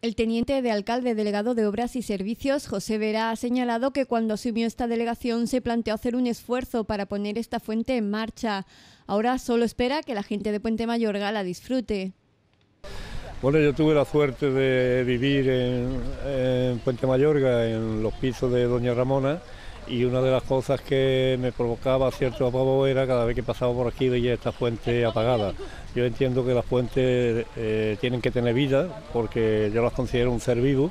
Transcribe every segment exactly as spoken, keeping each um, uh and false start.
El teniente de alcalde delegado de Obras y Servicios, José Vera, ha señalado que cuando asumió esta delegación se planteó hacer un esfuerzo para poner esta fuente en marcha. Ahora solo espera que la gente de Puente Mayorga la disfrute. Bueno, yo tuve la suerte de vivir en, en Puente Mayorga, en los pisos de Doña Ramona, y una de las cosas que me provocaba cierto apavo era cada vez que pasaba por aquí veía esta fuente apagada. Yo entiendo que las fuentes eh, tienen que tener vida, porque yo las considero un ser vivo,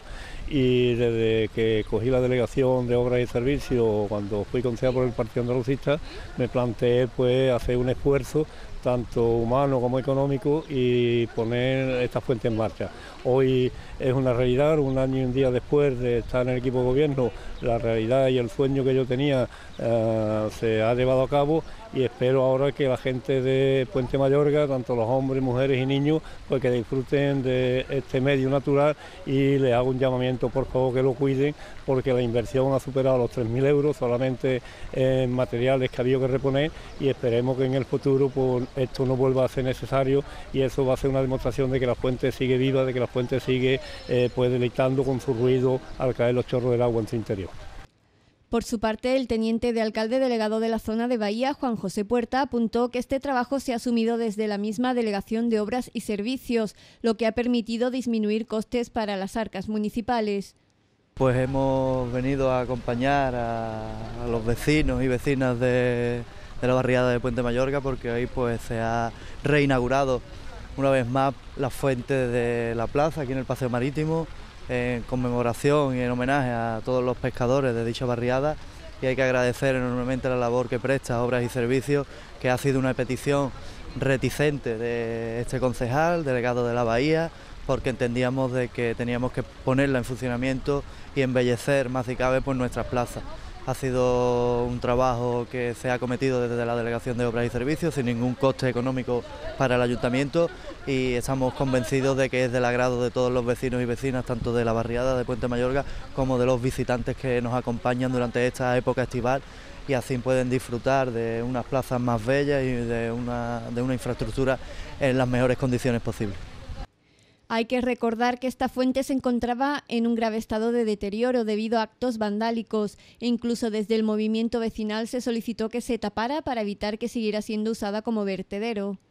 y desde que cogí la delegación de Obras y Servicios, cuando fui concejal por el Partido Andalucista, me planteé pues hacer un esfuerzo tanto humano como económico y poner esta fuente en marcha. Hoy es una realidad, un año y un día después de estar en el equipo de gobierno, la realidad y el sueño que yo tenía uh, se ha llevado a cabo, y espero ahora que la gente de Puente Mayorga, tanto los hombres, mujeres y niños, pues que disfruten de este medio natural, y les hago un llamamiento por favor que lo cuiden, porque la inversión ha superado los tres mil euros solamente en materiales que ha habido que reponer, y esperemos que en el futuro pues, esto no vuelva a ser necesario, y eso va a ser una demostración de que la fuente sigue viva, de que la fuente sigue eh, pues deleitando con su ruido al caer los chorros del agua en su interior. Por su parte, el teniente de alcalde delegado de la zona de Bahía, Juan José Puerta, apuntó que este trabajo se ha asumido desde la misma Delegación de Obras y Servicios, lo que ha permitido disminuir costes para las arcas municipales. Pues hemos venido a acompañar a, a los vecinos y vecinas de, de la barriada de Puente Mayorga, porque hoy pues se ha reinaugurado una vez más la fuente de la plaza aquí en el Paseo Marítimo, en conmemoración y en homenaje a todos los pescadores de dicha barriada, y hay que agradecer enormemente la labor que presta Obras y Servicios, que ha sido una petición reticente de este concejal, delegado de la Bahía, porque entendíamos de que teníamos que ponerla en funcionamiento y embellecer más si cabe pues nuestras plazas. Ha sido un trabajo que se ha cometido desde la Delegación de Obras y Servicios sin ningún coste económico para el Ayuntamiento, y estamos convencidos de que es del agrado de todos los vecinos y vecinas, tanto de la barriada de Puente Mayorga como de los visitantes que nos acompañan durante esta época estival, y así pueden disfrutar de unas plazas más bellas y de una, de una infraestructura en las mejores condiciones posibles. Hay que recordar que esta fuente se encontraba en un grave estado de deterioro debido a actos vandálicos, e incluso desde el movimiento vecinal se solicitó que se tapara para evitar que siguiera siendo usada como vertedero.